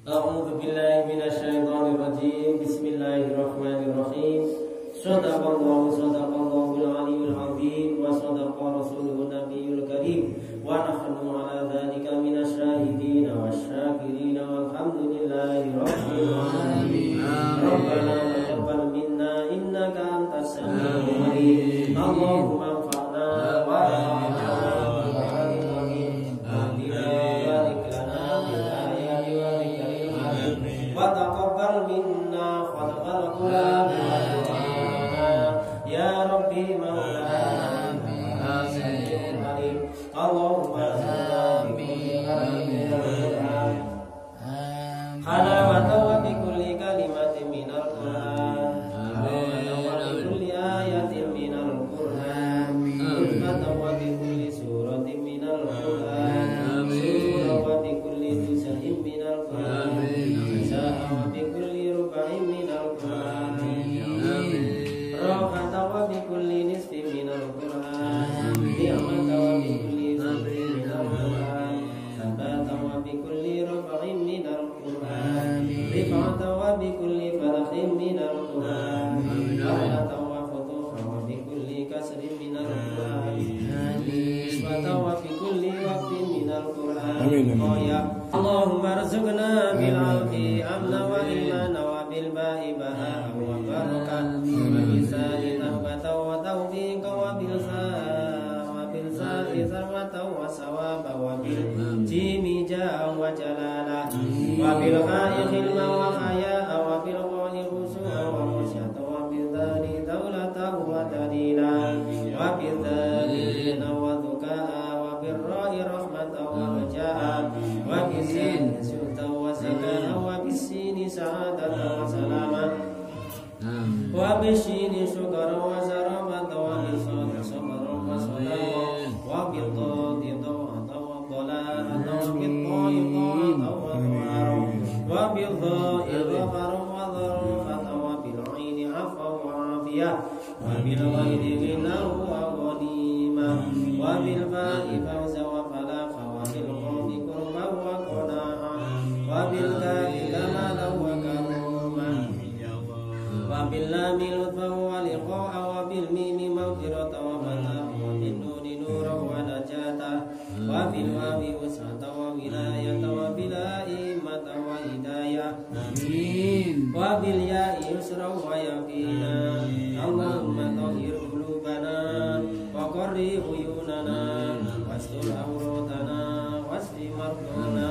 A'udzu billahi minasyaitonir rajim. Bismillahirrahmanirrahim. Shadaqallahul aliyyul azim wa shadaqa rasuluhun nabiyyul karim wa nahnu ala dzalika minasyahidin wasyakirin walhamdulillahi rabbil alamin. Rabbana taqabbal minna innaka antas samiul alim. Allahumma anfa'na warhamna wa taqabbal minna wa taqabbal ya rabbi maulana samiul alim. Allahumma salli halawata wa bi kulli kalimatin minal Qur'an wa bi kulli ayatin minal Qur'an wa bi kulli suratin minal Qur'an wa bi kulli juz'in minal Qur'an wa bi kulli rub'in minal Qur'an rahmatan wa bi kulli nisfin minal Qur'an ni'matan wa bi kulli sabrin minal Qur'an sabatan wa bi kulli raf'in minal Qur'an rif'atan wa bi kulli farakhin minal Qur'an rahmatan wa futuhan wa bi kulli kasrin minal Qur'an ismatan wa bi kulli waqtin minal Qur'an. Allahumma arzuqna bil alfi amna wa imana wa bil ba'i baha wa barakah wa bisani tahbata wa tawfiqa wa bil sa'i sarwata wa sawaba wa bil jimi ja'a wa jalala wa bil ha'i khilma wa haya'a wa bil qawli khusu'a wa khusyata wa bil dhari dawlata wa dalila wa bil dhari wa dhuka'a wa bil ra'i rahmata wa raja'a wa bil sin sulta wa zakata wa bil sini sa'adata wa salama wa bil shini syukara wa zaramata wa bil sada sabara wa sadaqa wa bil dadi dawata wa dalalata wa bil ta'i ta'ata wa tu'ara wa bil dha'i dhafara wa dharfata wa bil 'aini 'afwa wa 'afiyah wa bil ghairi ghina wa ghanima wa bil fa'i fawza wa falaqa wa bil qawmi qurba wa qana'a wa bil kafi kamala wa karuma wa bil lami lutfa wa liqa'a wa bil mimi maghfirata wa fataha wa bil nuni nura wa najata wa bil wawi usata wa wilayata wa bil a'immata wa hidayah amin wa bil ya'i yusra wa yaqina. Allahumma tahhir qulubana wa qarri uyunana wastur awratana wasfi mardana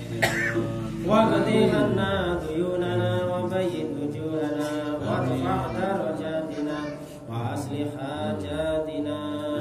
wa qadihana duyunana wa bayyin wujuhana wa rfa' darajatina wa aslih hajatina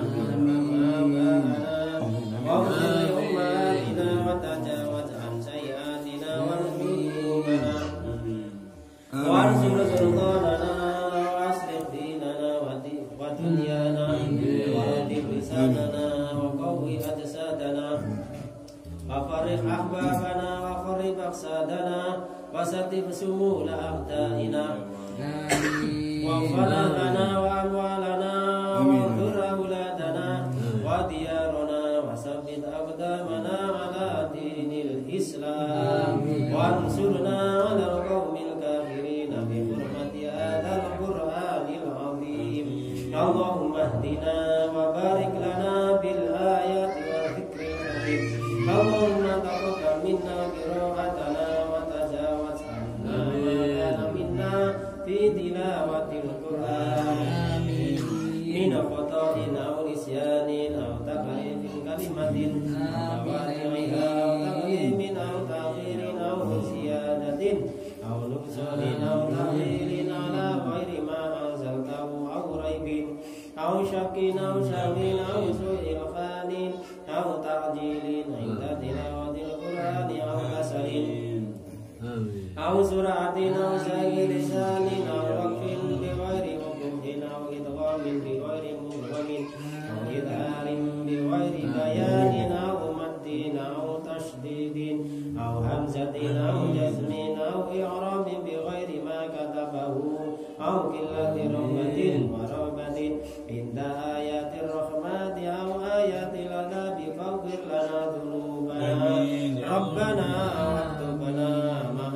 wa ghfir ummatina wa tajawaz an sayyi'atina wa dhunubana wa ansur sultanana wa aslih dinana wa dunyana wa adib lisanana wa qawwi ajsadana wa farih ahbabana wa kharib aqsadana wa satib sumula a'daina wa falana wa amwalana wa dhurra auladana wa diyarana wa sabbit aqdamana ala dinil islam wa ansurna ala al-qawmil kafirin bi hurmati hadzal qur'anil azim. Allahumma hdina wa barik lana bil ayati wa dhikril hakim. Allahumma taqabbal minna qira'atana wa tajawaz anna ma kana minna fi tilawatil Qur'an min khata'in aw nisyanin aw taklifin kalimatin aw wadi'iha aw taqlimin aw ta'khirin aw ziyadatin aw nuqsanin aw ta'khilin ala ghairi ma anzaltahu aw raibin aw syakkin aw syawin aw su'il khalin aw ta'jilin inda tilawatil Qur'ani aw kasalin aw suratin aw sayyi lisanin aw waqfin bi ghairi mubin aw idghamin bi ghairi mubhamin aw idharin bi ghairi bayanin aw maddin aw tashdidin aw hamzatin aw jazmin aw i'rabin bi ghairi ma katabahu aw qillati rahmatin wa rahmatin inda ayatir rahmati aw ayatil adabi faghfir lana dhunubana rabbana wa tubna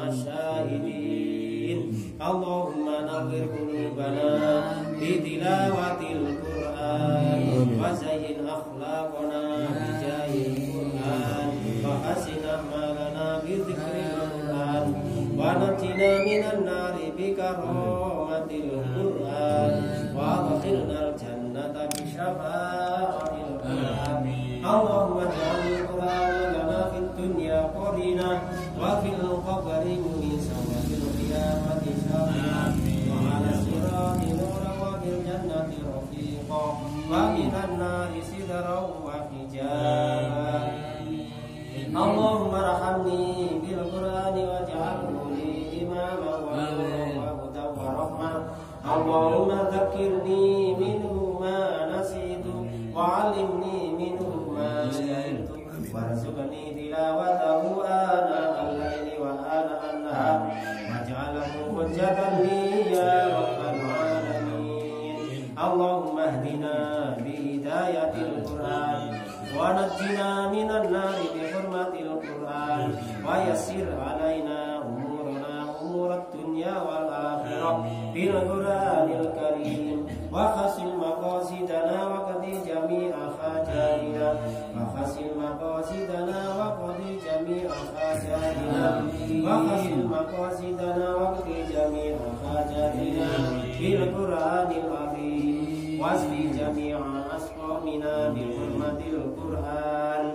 نور قلوبنا بتلاوة القرآن وزين أخلاقنا بجاه القرآن وحسن أعمالنا بذكر القرآن ونجنا من النار بكرامة القرآن وأدخلنا الجنة بشفاعة القرآن اللهم اجعل القرآن لنا في الدنيا قرينا وفي القبر مونسا وفي القيامة شفيعا وعلى الصراط نورا وفي الجنة رفيقا ومن النار سترا وحجابا اللهم ارحمني بالقرآن واجعله لي إماما ونورا وهدى ورحمة اللهم ذكرني منه ما نسيت وعلمني منه ما جهلت وارزقني تلاوته آناء الليل وآناء النهار واجعله حجة لي يا رب العالمين اللهم اهدنا بهداية القرآن ونجنا من النار بحرمة القرآن ويسر علينا أمورنا أمور الدنيا والآخرة بالقرآن الكريم وحسن مقاصدنا وقضي جميع حاجاتنا وحسن مقاصدنا وقضي جميع حاجاتنا وحسن مقاصدنا وقضي جميع حاجاتنا بالقرآن العظيم واشف جميع أسقامنا بحرمة القرآن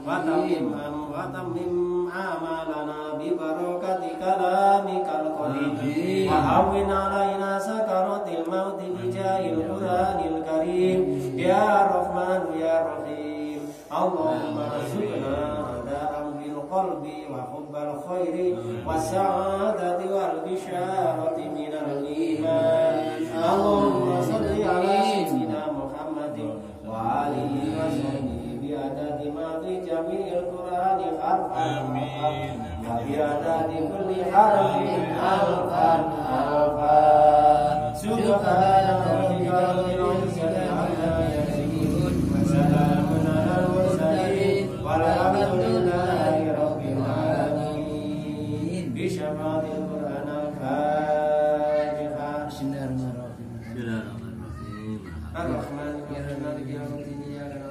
وتمم أعمالنا ببركة كلامك القديم وهون علينا سكرات الموت بجاه القرآن الكريم يا رحمن يا رحيم اللهم ارزقنا هداء بالقلب وحب الخير والسعادة والبشارة من الإيمان اللهم صل على سيدنا محمد وآله وصحبه بعدد ما في جميع القرآن حرفا وبعدد كل حرف حرفا سبحان ربك رب العزة عما يصفون وسلام على المرسلين والحمد لله رب العالمين بشفاعة القرآن الفاتحة. بسم الله الرحمن الرحيم الرحمن الرحيم مالك يوم الدين إياك